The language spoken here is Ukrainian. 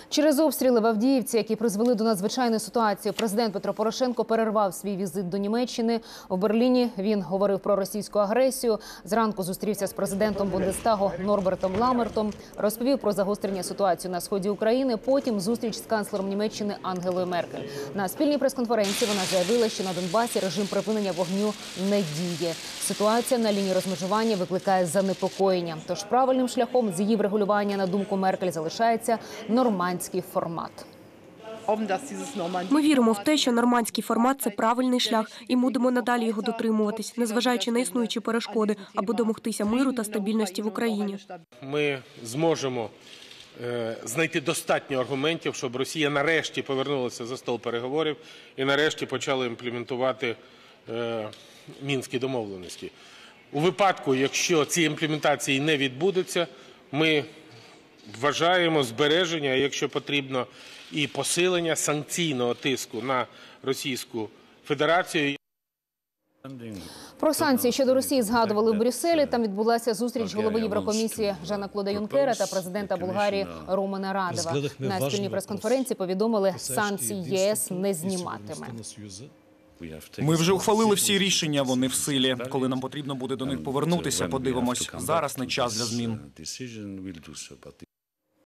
Через обстріли в Авдіївці, які призвели до надзвичайної ситуації, президент Петро Порошенко перервав свій візит до Німеччини. В Берліні він говорив про російську агресію. Зранку зустрівся з президентом Бундестагу Норбертом Ламмертом, розповів про загострення ситуації на сході України. Потім зустріч з канцлером Німеччини Ангелою Меркель. На спільній прес-конференції вона заявила, що на Донбасі режим припинення вогню не діє. Ситуація на лінії розмежування викликає занепокоєння. Тож правильним шляхом з її врегулювання, на думку Меркель, залишається нормандський формат. Ми віримо в те, що нормандський формат – це правильний шлях, і будемо надалі його дотримуватись, незважаючи на існуючі перешкоди, аби домогтися миру та стабільності в Україні. Ми зможемо знайти достатньо аргументів, щоб Росія нарешті повернулася за стіл переговорів і нарешті почала імплементувати Мінські домовленості. У випадку, якщо ці імплементації не відбудуться, ми вважаємо збереження, якщо потрібно, і посилення санкційного тиску на Російську Федерацію. Про санкції щодо Росії згадували в Брюсселі. Там відбулася зустріч голови Єврокомісії Жана-Клода Юнкера та президента Болгарії Романа Радева. На спільній прес-конференції повідомили, санкції ЄС не зніматиме. Ми вже ухвалили всі рішення, вони в силі. Коли нам потрібно буде до них повернутися, подивимось. Зараз не час для змін.